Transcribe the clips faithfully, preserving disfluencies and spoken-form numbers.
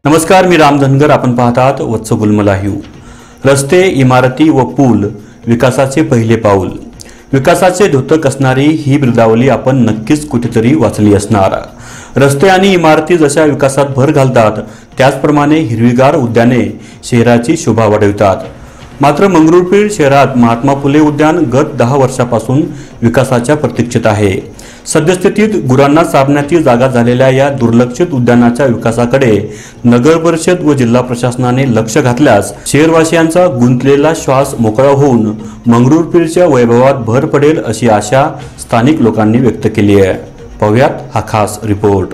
नमस्कार, मी राम धनगर. आपण पाहतात वत्स गुलमलाहीव. रस्ते, इमारती व पूल विकासाचे पहिले पाऊल. विकासाचे द्योतक असणारी ही ब्रिदावली आपण नक्कीच कुठेतरी वाचली असणार. रस्ते आणि इमारती जशा विकासात भर घालतात त्याचप्रमाणे हिरवीगार उद्याने शहराची शोभा वाढवतात. मात्र मंगरुळपीर शहरात महात्मा फुले उद्यान गत दहा वर्षापासून विकासाच्या प्रतीक्षेत आहे. सद्यस्थितीत गुरांना चारण्याची जागा झालेल्या या दुर्लक्षित उद्यानाच्या विकासाकडे नगर परिषद व जिल्हा प्रशासनाने लक्ष घातल्यास शहरवासियांचा गुंतलेला श्वास मोकळा होऊन मंगरुळपीरच्या वैभवात भर पडेल अशी आशा स्थानिक लोकांनी व्यक्त केली आहे. पाहूयात हा खास रिपोर्ट.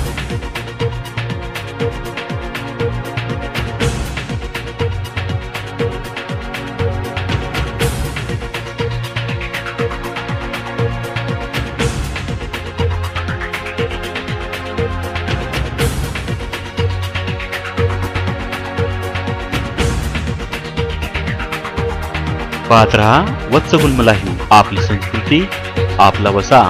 पाहत रहा वत्स गुलमलाहीव. आपली संस्कृती, आपला वसा.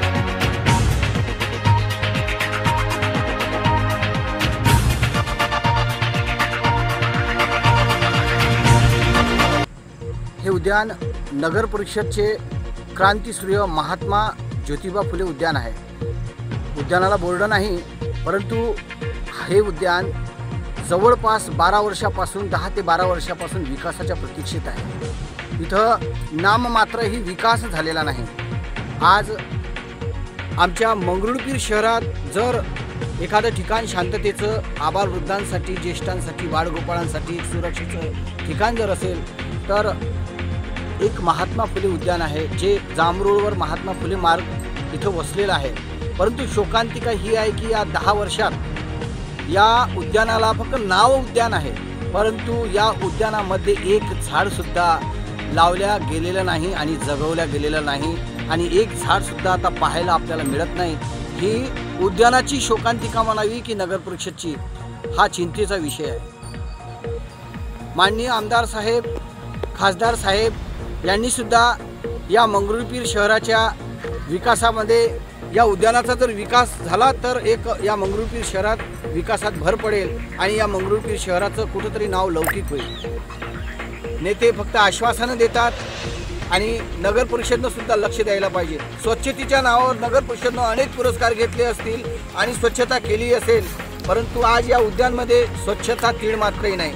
हे उद्यान नगर परिषदचे क्रांतीसूर्य महात्मा ज्योतिबा फुले उद्यान आहे. उद्यानाला बोर्ड नाही, परंतु हे उद्यान जवळपास बारा वर्षापासून दहा ते बारा वर्षापासून विकासाच्या प्रतीक्षेत आहे. इथं नाममात्रही विकास झालेला नाही. आज आमच्या मंगरुळपीर शहरात जर एखादं ठिकाण शांततेचं, आबालवृद्धांसाठी, ज्येष्ठांसाठी, बाळगोपाळांसाठी एक सुरक्षेचं ठिकाण जर असेल तर एक महात्मा फुले उद्यान आहे, जे जांभरुळवर महात्मा फुले मार्ग इथं वसलेला आहे. परंतु शोकांतिका ही आहे की या दहा वर्षात या उद्यानाला फक्त नाव उद्यान आहे, परंतु या उद्यानामध्ये एक झाडसुद्धा लावल्या गेलेलं नाही आणि जगवल्या गेलेलं नाही आणि एक झाडसुद्धा आता पाहायला आपल्याला मिळत नाही. ही उद्यानाची शोकांतिका म्हणावी की नगर परिषदची, हा चिंतेचा विषय आहे. माननीय आमदार साहेब, खासदार साहेब यांनी सुद्धा या मंगरुळपीर शहराच्या विकासामध्ये या उद्यानाचा जर विकास झाला तर एक या मंगरुळपीर शहरात विकासात भर पडेल आणि या मंगरुळपीर शहराचं कुठंतरी नाव लौकिक होईल. नेते फक्त आश्वासनं देतात आणि नगर परिषदनं सुद्धा लक्ष द्यायला पाहिजे. स्वच्छतेच्या नावावर नगर परिषदनं अनेक पुरस्कार घेतले असतील आणि स्वच्छता केली असेल, परंतु आज या उद्यानमध्ये स्वच्छता तीळ मात्रही नाही.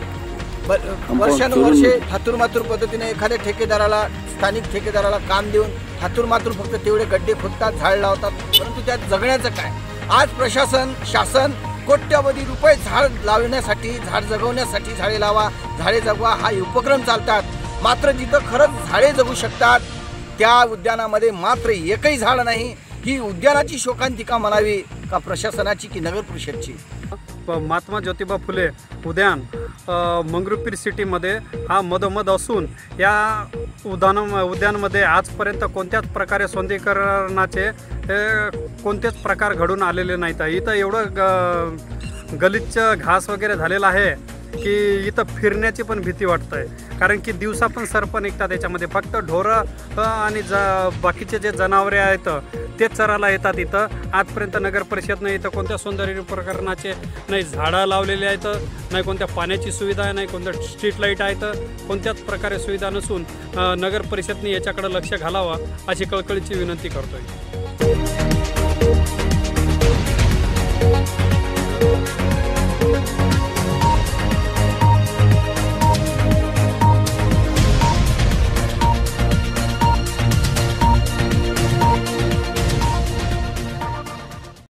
वर्षानुवर्षे थातूरमातूर पद्धतीने एखाद्या ठेकेदाराला, स्थानिक ठेकेदाराला काम देऊन थातूरमातूर फक्त तेवढे गड्डे खोदतात, झाड लावतात, परंतु त्यात जगण्याचं काय? आज प्रशासन, शासन कोट्यवधी रुपये झाड लावण्यासाठी, झाड जगवण्यासाठी, झाडे लावा, झाडे जगवा हा उपक्रम चालतात. मात्र जिथं खरंच झाडे जगू शकतात त्या उद्यानामध्ये मात्र एकही झाड नाही. ही उद्यानाची शोकांतिका म्हणावी का प्रशासनाची की नगर परिषदची? महात्मा ज्योतिबा फुले उद्यान मंगरुळपीर सिटीमध्ये हा मधोमध असून या उद्यान उद्यानमध्ये आजपर्यंत कोणत्याच प्रकारे सौंदर्यीकरणाचे कोणतेच प्रकार घडून आलेले नाहीत. इथं एवढं ग गलिच्छ घास वगैरे झालेला आहे की इथं फिरण्याची पण भीती वाटत आहे. कारण की दिवसा पण सर्प निघतात याच्यामध्ये. फक्त ढोरं आणि ज बाकीचे जे जनावरे आहेत ते चरायला येतात इथं. आजपर्यंत नगर परिषदनं इथं कोणत्या सौंदर्य प्रकरणाचे नाही झाडं लावलेले आहेत, नाही कोणत्या पाण्याची सुविधा आहे, नाही कोणत्या स्ट्रीट लाईट आहेत, कोणत्याच प्रकारे सुविधा नसून नगर परिषदने याच्याकडे लक्ष घालावं अशी कळकळीची विनंती करतोय.